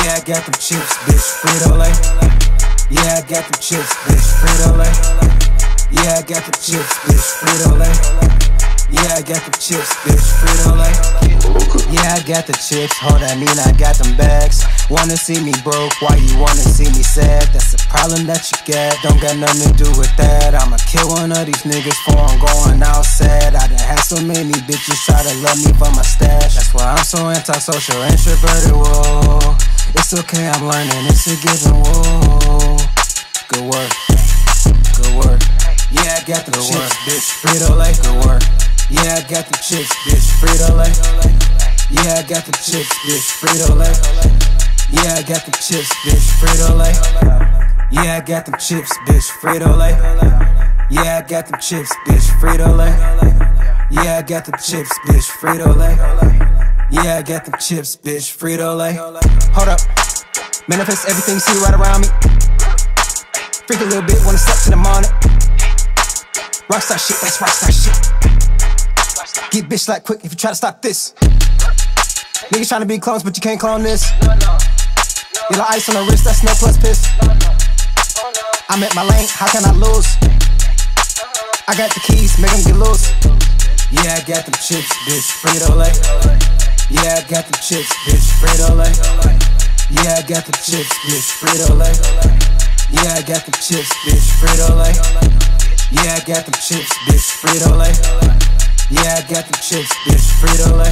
Yeah, I got them chips, bitch, Frito-Lay. Yeah, I got them chips, bitch, Frito-Lay. Yeah, I got them chips, bitch, Frito-Lay. Yeah, I got them chips, bitch, Frito-Lay. Yeah, I got the chips, hold that mean I got them bags. Wanna see me broke, why you wanna see me sad? That's the problem that you get, don't got nothing to do with that. I'ma kill one of these niggas before I'm going outside. I done had so many bitches try to love me for my stash. That's why I'm so antisocial, introverted, whoa. It's okay, I'm learning, it's a given, whoa. Good work, good work. Yeah, I got them chips, bitch, Frito-Lay. Good work. Yeah, I got them chips, bitch, Frito-Lay. Yeah, I got them chips, bitch, Frito-Lay. Yeah, I got them chips, bitch, Frito-Lay. Yeah, I got them chips, bitch, Frito-Lay. Yeah, I got them chips, bitch, Frito-Lay. Yeah, I got them chips, bitch, Frito-Lay. Yeah, I got them chips, bitch, Frito-Lay. Hold up, manifest everything you see right around me. Freak a little bit, wanna step to the morning. Rockstar shit, that's rockstar shit. Get bitch like quick if you try to stop this. Niggas tryna be clones, but you can't clone this. Yellow ice on the wrist, that's no plus piss. I'm at my lane, how can I lose? I got the keys, make them get loose. Yeah, I got them chips, bitch, Frito-Lay. Yeah, I got them chips, bitch, Frito-Lay. Yeah, I got them chips, bitch, Frito-Lay. Yeah, I got them chips, bitch, Frito-Lay. Yeah, I got them chips, bitch, Frito-Lay. Yeah, I got them chips, bitch, Frito-Lay.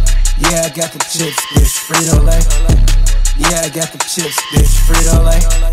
Yeah, I got them chips, bitch, Frito-Lay. Yeah, I got them chips, bitch, Frito-Lay.